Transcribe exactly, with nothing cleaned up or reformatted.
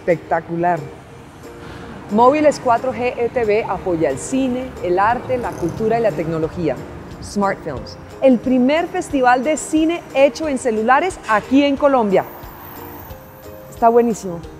espectacular. Móviles cuatro G E T V apoya el cine, el arte, la cultura y la tecnología. Smart Films, el primer festival de cine hecho en celulares aquí en Colombia. Está buenísimo.